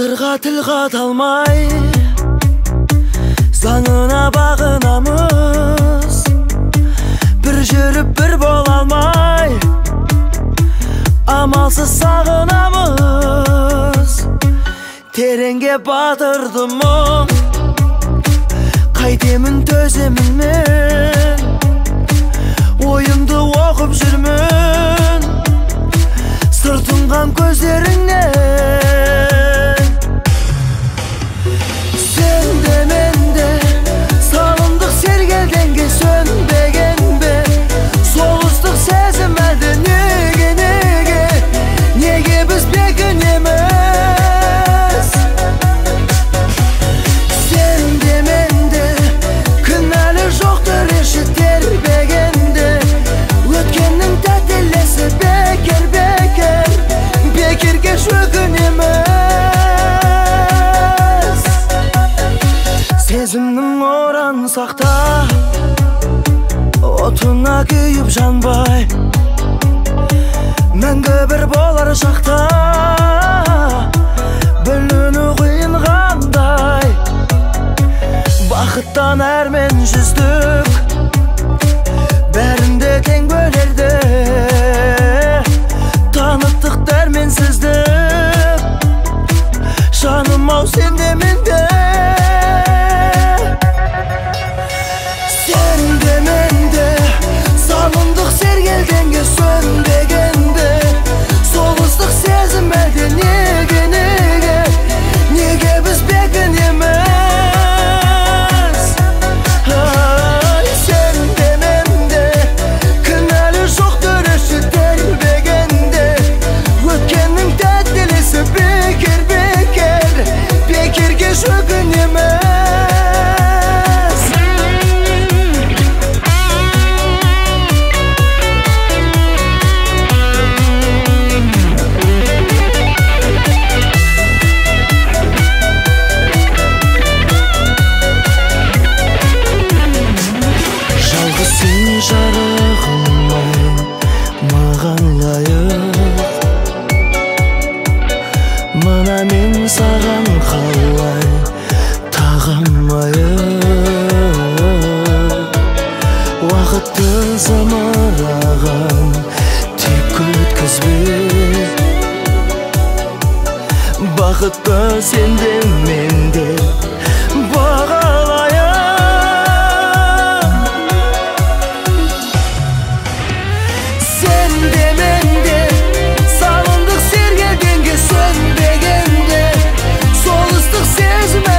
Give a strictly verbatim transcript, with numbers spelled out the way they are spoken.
Тағдырға тіл қата алмай, заңына бағынамыз. Bir жүріп бір бола алмай, амалсыз сағынамыз. Тереңге батырды мұң, қайтемін төземін мен. Ойымды оқып жүрмін, сыр тұнған көздеріңнен. Sen de men de salındık sergeldenге, sönbegen be. Soğuzdık sezimelde nege nege, nege biz bekinemez. Sen de men de kınali жоқтыр eşit terbegende. Ötkennin tәтелесі bekер bekер, bekерге шөкінемez. Сезімнің оран сақта, отына күйіп жанбай, мәңгі бір болар шақта, біліну қиын қандай. Бақыттан әрмен жүздік, бәрінде тең бөлерді. Таныттық дәрменсіздік, жаным ау сенде менде. Sen de men de salındık sergeldenге, sönbegende. Soğuzdık sezimelde nege nege, nege biz bekinemez. Ay, sen de men de kınali жоқтыр eşit terbegende. Ötkennin tәтелесі bekер bekер, bekерге шөкінемez. Жарығымай маған лайық, мына мен саған қалай тағамайық. Уақытты зымыраған тек өткізбе, бақытты сенде менде бағалайық. Sen de men de salındık sergeldenге, sönbegende. Soğuzdık sezime